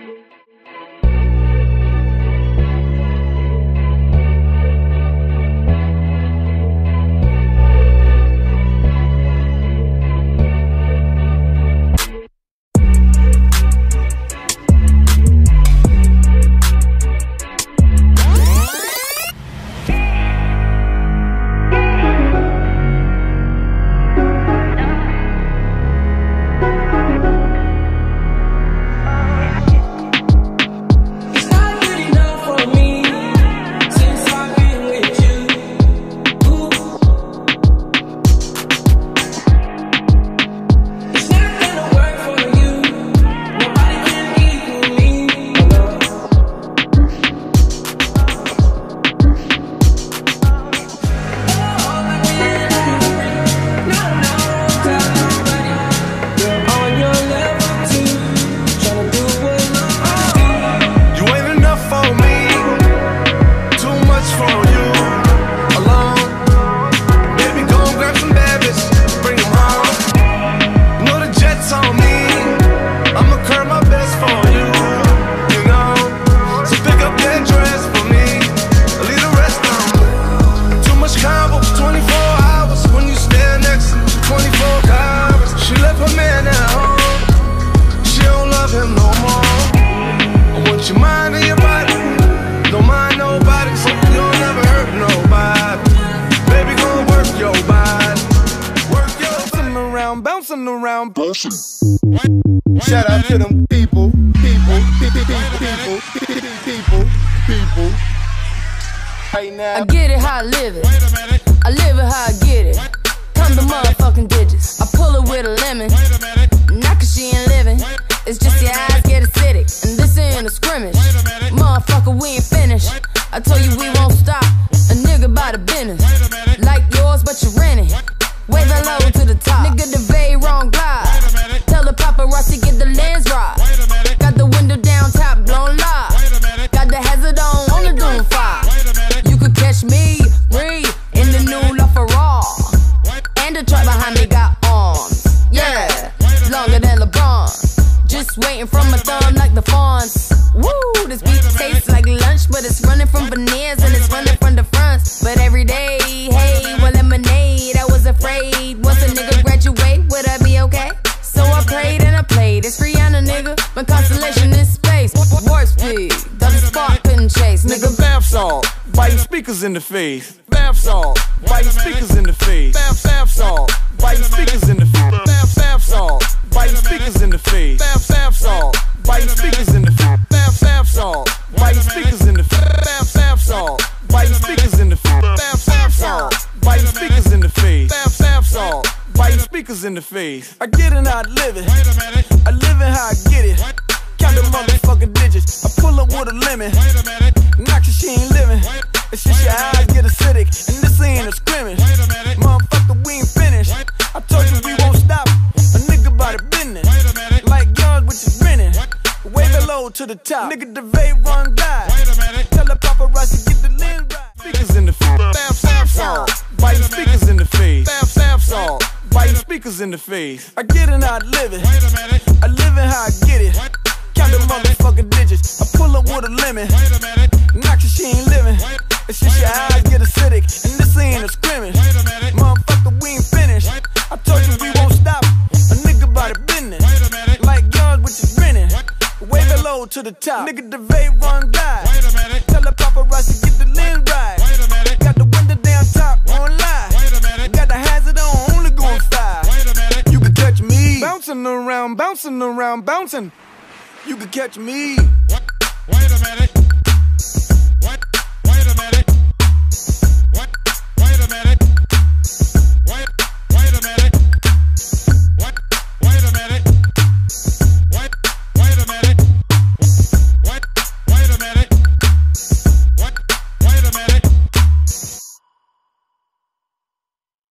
Shout out to them people. Hey now. I get it how I live it. I live it how I get it. Come the motherfucking digits. I pull it with a lemon. Not cause she ain't living. It's just your eyes get acidic. And this ain't a scrimmage. Motherfucker, we ain't finished. I told you we won't stop. A nigga by the business. Like yours, but you rent it. Wave it low to the top. Nigga, the very wrong glide. Tell the paparazzi get the lens right. Got the window down, top blown live. Got the hazard on the Doom 5. You could catch me, breathe, in the new LaFerrari. And the truck behind me got arms. Yeah, longer than LeBron. Just waiting from my thumb like the fawns. Woo, this beat tastes like lunch, but it's running from veneers and it's running from the fronts. But every day, hey, well, lemonade, I was afraid. Once a nigga graduate, would I be okay? So I prayed and I played. It's Rihanna, nigga. My constellation in space. Warp speed, the spark couldn't chase. Nigga, bath salt, biting speakers in the face. Bath salt, biting speakers in the face. Bath salt, biting speakers in the face. Bath salt, biting speakers in the face. Bath salt, biting speakers in the face. Bath salt, biting speakers in the face. Bath salt, biting speakers in the face. Bath salt, biting speakers in the face. Bath salt, biting speakers in the face. I get it how I live it. I live it how I get it. Count the motherfucking digits. I pull up with a lemon. Knock she ain't living. It's just your eyes get acidic. And this ain't a scrimmage. Motherfucker, we ain't finished. I told you we won't stop. A nigga by the business. Like yours, which is renting. Wave it low to the top. Nigga, the vape run die. Tell the paparazzi get the lens right. Speakers in the face. Bath salt. Biting speakers in the face. Bath salt. Biting speakers in the face. I get it how I live it. I live it how I get it. Count the motherfucking digits. I pull up with a lemon. Knock she ain't living. It's just your eyes get acidic. And this ain't a scrimmage. Motherfucker, we ain't finished. I told you we won't stop. A nigga by the business. Like yours, which is renting. Wave it low to the top. Nigga, the vape run die. Tell the paparazzi get the lens right. Got the window down, top on live. Got the hazard on, only going 5. You could catch me bouncing around, bouncing. You could catch me